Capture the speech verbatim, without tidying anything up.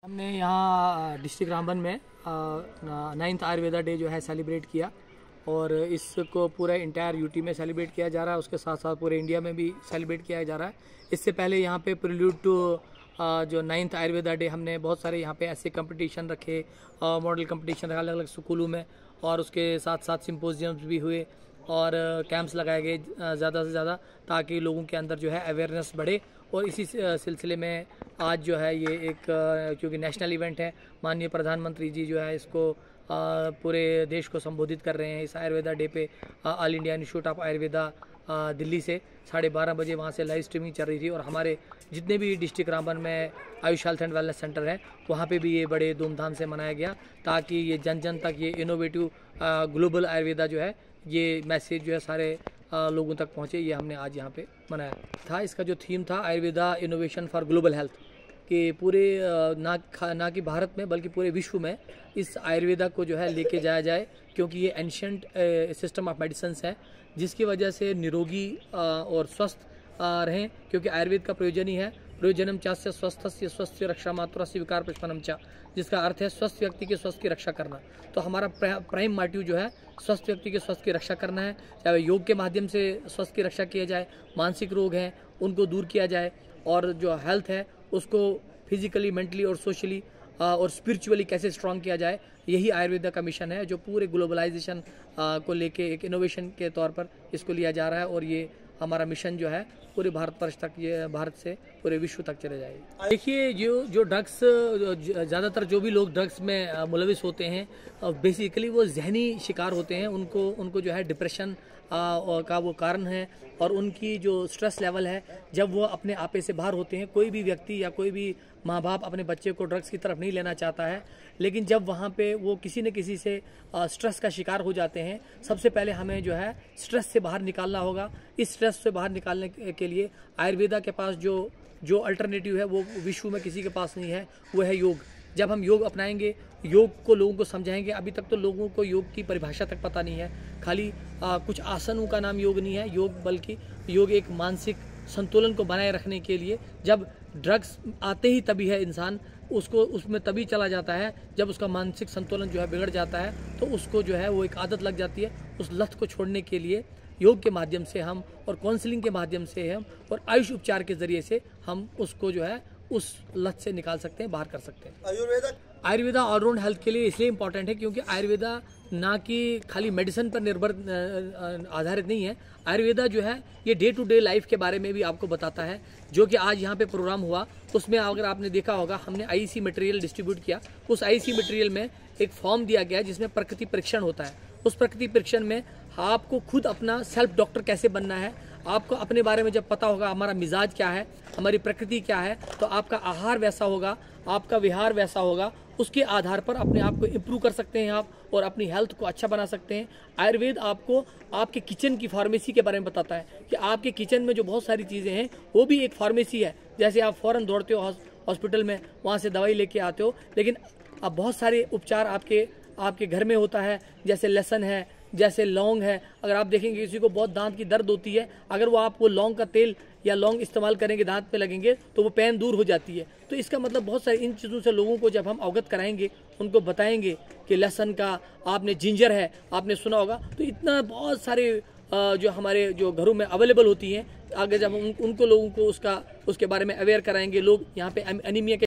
हमने यहाँ डिस्ट्रिक्ट रामबन में नाइन्थ आयुर्वेदा डे जो है सेलिब्रेट किया और इसको पूरा इंटायर यूटी में सेलिब्रेट किया जा रहा है। उसके साथ साथ पूरे इंडिया में भी सेलिब्रेट किया जा रहा है। इससे पहले यहाँ पे प्रिल्यूड टू जो नाइन्थ आयुर्वेदा डे हमने बहुत सारे यहाँ पे ऐसे कंपटीशन रखे, मॉडल कंपटीशन अलग अलग स्कूलों में, और उसके साथ साथ सिम्पोजियम्स भी हुए और कैंप्स लगाए गए ज़्यादा से ज़्यादा, ताकि लोगों के अंदर जो है अवेयरनेस बढ़े। और इसी सिलसिले में आज जो है ये एक, क्योंकि नेशनल इवेंट है, माननीय प्रधानमंत्री जी जो है इसको पूरे देश को संबोधित कर रहे हैं इस आयुर्वेदा डे पे। All India Institute of Ayurveda Delhi से साढ़े बारह बजे वहाँ से लाइव स्ट्रीमिंग चल रही थी, और हमारे जितने भी डिस्ट्रिक्ट रामबन में Ayush health and wellness centre है वहाँ पे भी ये बड़े धूमधाम से मनाया गया, ताकि ये जन जन तक ये इनोवेटिव ग्लोबल आयुर्वेदा जो है ये मैसेज जो है सारे आ, लोगों तक पहुँचे। ये हमने आज यहाँ पे मनाया था। इसका जो थीम था Ayurveda innovation for global health, कि पूरे ना ना कि भारत में बल्कि पूरे विश्व में इस आयुर्वेदा को जो है लेके जाया जाए, क्योंकि ये एंशियंट सिस्टम ऑफ मेडिसिन्स है जिसकी वजह से निरोगी और स्वस्थ रहें। क्योंकि आयुर्वेद का प्रयोजन ही है प्रयोजनम चास्य स्वस्थस्य स्वस्थ रक्षा मातुरस्य विकार प्रशमनम चा, जिसका अर्थ है स्वस्थ व्यक्ति के स्वस्थ की रक्षा करना। तो हमारा प्राइम मोटिव जो है स्वस्थ व्यक्ति के स्वस्थ की रक्षा करना है, चाहे योग के माध्यम से स्वस्थ की रक्षा किया जाए, मानसिक रोग हैं उनको दूर किया जाए, और जो हेल्थ है उसको फिजिकली, मेंटली और सोशली और स्पिरिचुअली कैसे स्ट्रॉन्ग किया जाए। यही आयुर्वेदा का मिशन है, जो पूरे ग्लोबलाइजेशन को लेके एक इनोवेशन के तौर पर इसको लिया जा रहा है। और ये हमारा मिशन जो है पूरे भारत वर्ष तक, ये भारत से पूरे विश्व तक चले जाएगी। देखिए, जो जो ड्रग्स, ज़्यादातर जो भी लोग ड्रग्स में मुलविस होते हैं बेसिकली वो जहनी शिकार होते हैं। उनको उनको जो है डिप्रेशन का वो कारण है, और उनकी जो स्ट्रेस लेवल है जब वो अपने आपे से बाहर होते हैं। कोई भी व्यक्ति या कोई भी माँ बाप अपने बच्चे को ड्रग्स की तरफ नहीं लेना चाहता है, लेकिन जब वहाँ पे वो किसी न किसी से स्ट्रेस का शिकार हो जाते हैं, सबसे पहले हमें जो है स्ट्रेस से बाहर निकालना होगा। इस स्ट्रेस से बाहर निकालने के लिए आयुर्वेदा के पास जो जो अल्टरनेटिव है वो विश्व में किसी के पास नहीं है, वो है योग। जब हम योग अपनाएंगे, योग को लोगों को समझाएंगे। अभी तक तो लोगों को योग की परिभाषा तक पता नहीं है, खाली आ, कुछ आसनों का नाम योग नहीं है योग, बल्कि योग एक मानसिक संतुलन को बनाए रखने के लिए। जब ड्रग्स आते ही तभी है इंसान उसको उसमें तभी चला जाता है जब उसका मानसिक संतुलन जो है बिगड़ जाता है, तो उसको जो है वो एक आदत लग जाती है। उस लत को छोड़ने के लिए योग के माध्यम से हम, और काउंसलिंग के माध्यम से हम, और आयुष उपचार के जरिए से हम उसको जो है उस लत से निकाल सकते हैं, बाहर कर सकते हैं। आयुर्वेदा आयुर्वेदा ऑलराउंड हेल्थ के लिए इसलिए इम्पॉर्टेंट है क्योंकि आयुर्वेदा ना कि खाली मेडिसिन पर निर्भर आधारित नहीं है। आयुर्वेदा जो है ये डे टू डे लाइफ के बारे में भी आपको बताता है। जो कि आज यहाँ पे प्रोग्राम हुआ उसमें अगर आपने देखा होगा, हमने आईसी मटेरियल डिस्ट्रीब्यूट किया। उस आईसी मटेरियल में एक फॉर्म दिया गया जिसमें प्रकृति परीक्षण होता है। उस प्रकृति परीक्षण में आपको खुद अपना सेल्फ डॉक्टर कैसे बनना है, आपको अपने बारे में जब पता होगा, हमारा मिजाज क्या है, हमारी प्रकृति क्या है, तो आपका आहार वैसा होगा, आपका विहार वैसा होगा। उसके आधार पर अपने आप को इम्प्रूव कर सकते हैं आप, और अपनी हेल्थ को अच्छा बना सकते हैं। आयुर्वेद आपको आपके किचन की फार्मेसी के बारे में बताता है कि आपके किचन में जो बहुत सारी चीज़ें हैं वो भी एक फार्मेसी है। जैसे आप फ़ौरन दौड़ते हो हॉस्पिटल में, वहाँ से दवाई लेके आते हो, लेकिन अब बहुत सारे उपचार आपके आपके घर में होता है, जैसे लहसुन है, जैसे लौंग है। अगर आप देखेंगे किसी को बहुत दांत की दर्द होती है, अगर वो आप वो लौंग का तेल या लौंग इस्तेमाल करेंगे, दांत पे लगेंगे, तो वो पेन दूर हो जाती है। तो इसका मतलब बहुत सारी इन चीज़ों से लोगों को जब हम अवगत कराएंगे, उनको बताएंगे कि लहसुन का, आपने जिंजर है आपने सुना होगा, तो इतना बहुत सारे जो हमारे जो घरों में अवेलेबल होती हैं, आगे जब उन, उनको लोगों को उसका उसके बारे में अवेयर कराएंगे, लोग यहाँ पे एनीमिया के